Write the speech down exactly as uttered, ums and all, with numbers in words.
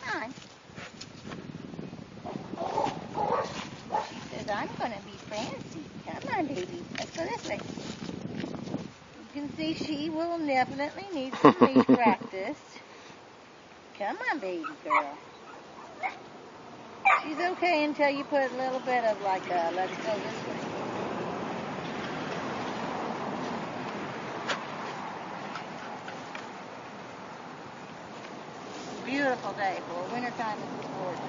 on. She says, I'm going to be fancy. Come on, baby. Let's go this way. You can see she will definitely need some lead practice. Come on, baby girl. She's okay until you put a little bit of like a, let's go this way. Beautiful day for a wintertime sport.